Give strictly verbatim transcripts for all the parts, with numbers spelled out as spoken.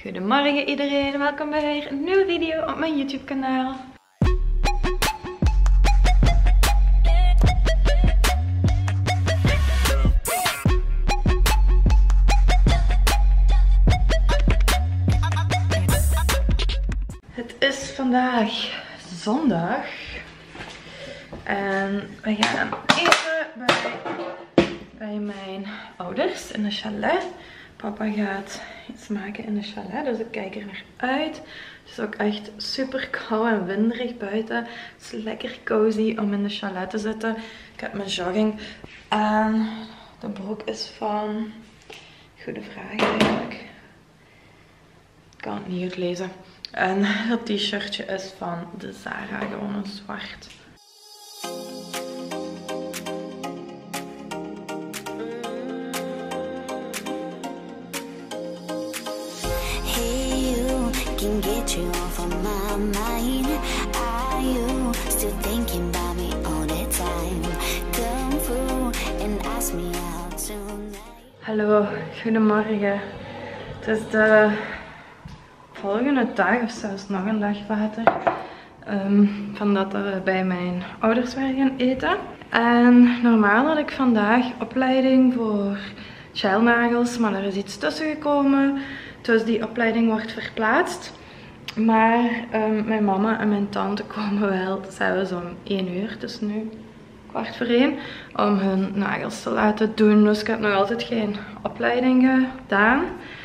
Goedemorgen iedereen, welkom bij weer een nieuwe video op mijn YouTube kanaal. Het is vandaag zondag en we gaan eten bij, bij mijn ouders in de chalet. Papa gaat iets maken in de chalet, dus ik kijk er naar uit. Het is ook echt super koud en winderig buiten. Het is lekker cozy om in de chalet te zitten. Ik heb mijn jogging aan. De broek is van... Goede vraag eigenlijk. Ik kan het niet uitlezen. En dat t-shirtje is van de Zara, gewoon een zwart. Get you off of my mind. Are you still thinking about me all the time? Come through and ask me out tonight. Hallo, goedemorgen. Het is de volgende dag of zelfs nog een dag later. Um, van dat we bij mijn ouders waren gaan eten. En normaal had ik vandaag opleiding voor gel-nagels, maar er is iets tussen gekomen. Dus die opleiding wordt verplaatst. Maar um, mijn mama en mijn tante komen wel zelfs om één uur, dus nu kwart voor één, om hun nagels te laten doen. Dus ik heb nog altijd geen opleiding gedaan.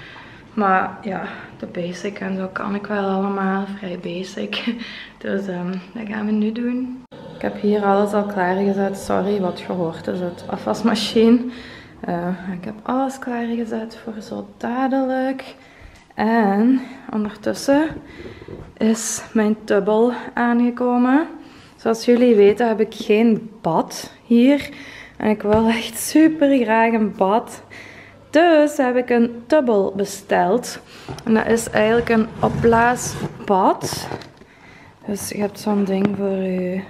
Maar ja, de basic en zo kan ik wel allemaal, vrij basic. Dus um, dat gaan we nu doen. Ik heb hier alles al klaargezet. Sorry wat je hoort is het afwasmachine. Uh, ik heb alles klaargezet voor zo dadelijk. En ondertussen is mijn tubbel aangekomen. Zoals jullie weten heb ik geen bad hier. En ik wil echt super graag een bad. Dus heb ik een tubbel besteld. En dat is eigenlijk een opblaasbad. Dus je hebt zo'n ding voor je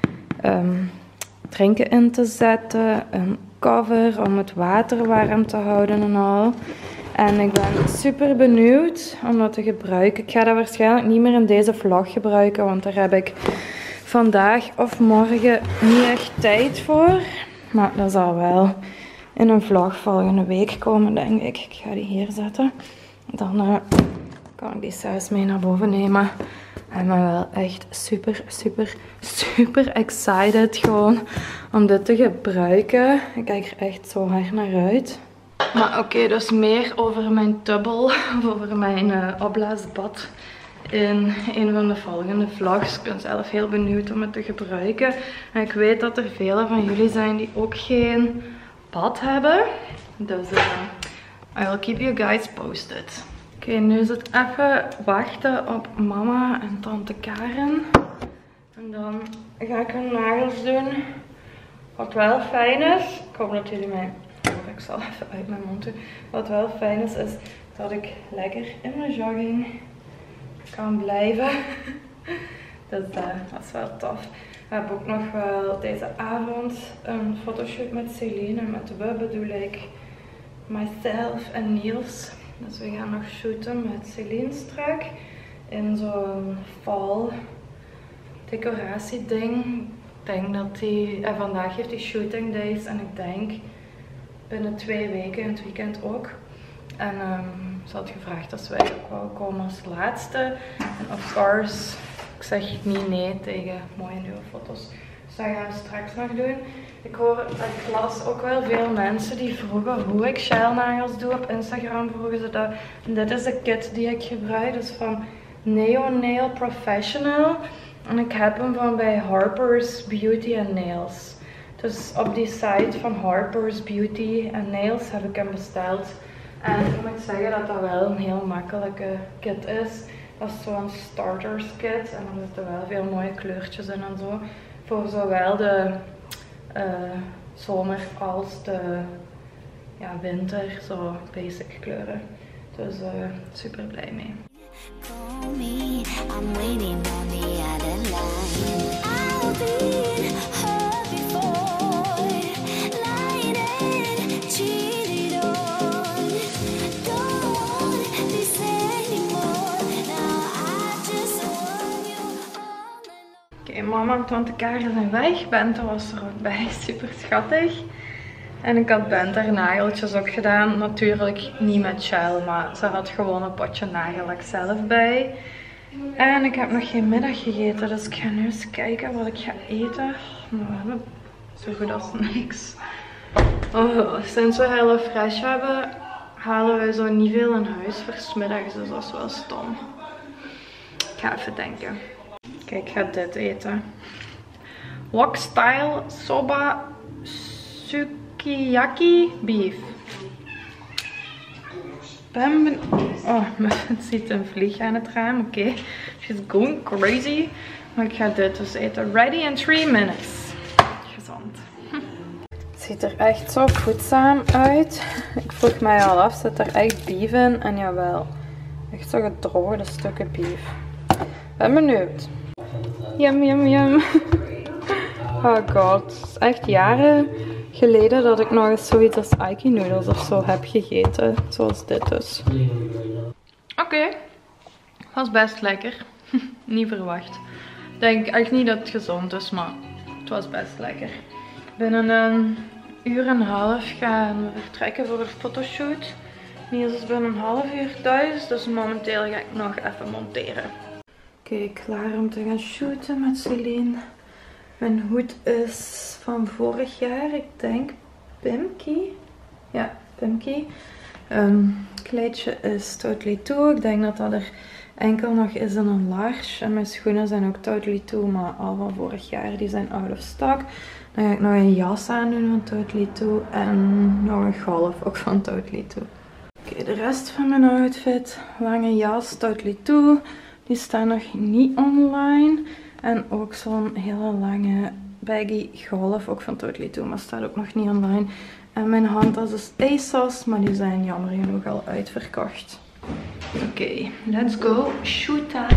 um, drinken in te zetten. Een cover om het water warm te houden en al. En ik ben super benieuwd om dat te gebruiken. Ik ga dat waarschijnlijk niet meer in deze vlog gebruiken, want daar heb ik vandaag of morgen niet echt tijd voor. Maar dat zal wel in een vlog volgende week komen, denk ik. Ik ga die hier zetten. Dan uh, kan ik die saus mee naar boven nemen. En ik ben wel echt super, super, super excited gewoon om dit te gebruiken. Ik kijk er echt zo hard naar uit. Maar oké, okay, dus meer over mijn tubbel, of over mijn uh, opblaasbad in een van de volgende vlogs. Ik ben zelf heel benieuwd om het te gebruiken. En ik weet dat er velen van jullie zijn die ook geen bad hebben. Dus uh, I will keep you guys posted. Oké, okay, nu is het even wachten op mama en tante Karen. En dan ga ik hun nagels doen. Wat wel fijn is, ik hoop dat jullie mij... Ik zal even uit mijn mond doen. Wat wel fijn is, is dat ik lekker in mijn jogging kan blijven. Dus uh, dat is wel tof. We hebben ook nog wel deze avond een fotoshoot met Celine. En met we bedoel ik myself en Niels. Dus we gaan nog shooten met Celine strak. In zo'n fall decoratie ding. Ik denk dat die... En vandaag heeft hij shooting days. En ik denk... binnen twee weken, in het weekend ook. En um, ze had gevraagd als wij ook wel komen als laatste. En of course, ik zeg niet nee tegen mooie nieuwe foto's. Dus dat gaan we straks nog doen. Ik hoor, ik las ook wel veel mensen die vroegen hoe ik gelnagels doe. Op Instagram vroegen ze dat. En dit is de kit die ik gebruik. Dus van Neo Nail Professional. En ik heb hem van bij Harper's Beauty and Nails. Dus op die site van Harper's Beauty and Nails heb ik hem besteld. En ik moet zeggen dat dat wel een heel makkelijke kit is. Dat is zo'n starters kit. En er zitten wel veel mooie kleurtjes in en zo. Voor zowel de uh, zomer als de ja, winter. Zo basic kleuren. Dus uh, super blij mee. Call me, I'm waiting on the other line. I'll be her before, lighted, cheated on. Don't be saying mama en tante Karen zijn weg. Bente was er ook bij. Super schattig. En ik had Bente haar nageltjes ook gedaan. Natuurlijk niet met gel, maar ze had gewoon een potje nagellak zelf bij. En ik heb nog geen middag gegeten, dus ik ga nu eens kijken wat ik ga eten. Maar we hebben zo goed als niks. Oh, sinds we Hello Fresh hebben, halen we zo niet veel in huis voor 's middags, dus dat is wel stom. Ik ga even denken. Kijk, ik ga dit eten. Wok style soba sukiyaki beef. Ben ben... Oh, het ziet een vlieg aan het raam. Oké, okay. She's going crazy. Maar ik ga dit dus eten. Ready in three minutes. Gezond. Het ziet er echt zo voedzaam uit. Ik vroeg mij al af, zit er echt beef in? En jawel, echt zo gedroogde stukken beef. Ben benieuwd. Yum, yum, yum. Oh god, het is echt jaren geleden dat ik nog eens zoiets als Aiki noodles of zo heb gegeten. Zoals dit dus. Oké, okay. Was best lekker. Niet verwacht. Ik denk echt niet dat het gezond is, maar het was best lekker. Binnen een uur en een half gaan we vertrekken voor de fotoshoot. Niels is binnen een half uur thuis, dus momenteel ga ik nog even monteren. Oké, okay, klaar om te gaan shooten met Celine. Mijn hoed is van vorig jaar, ik denk Pimki. Ja, Pimki. Um, kleedje is Totally Two. Ik denk dat dat er enkel nog is in een large. En mijn schoenen zijn ook Totally Two, maar al van vorig jaar. Die zijn out of stock. Dan ga ik nog een jas aandoen van Totally Two. En nog een golf ook van Totally Two. Oké, okay, de rest van mijn outfit. Lange jas, Totally Two. Die staan nog niet online. En ook zo'n hele lange baggy golf, ook van Totally Two, maar staat ook nog niet online. En mijn handtas is ASOS, maar die zijn jammer genoeg al uitverkocht. Oké, okay, let's go shoot time.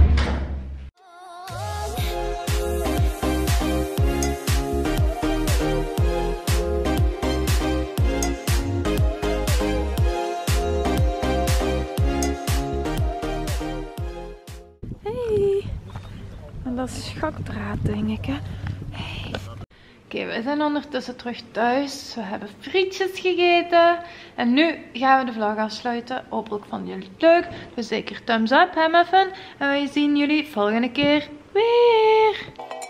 Hey, en dat is schakdraad denk ik hè. Hey. Oké, okay, we zijn ondertussen terug thuis. We hebben frietjes gegeten. En nu gaan we de vlog afsluiten. Hopelijk vonden jullie het leuk. Dus zeker thumbs up, hè muffin. En wij zien jullie volgende keer weer.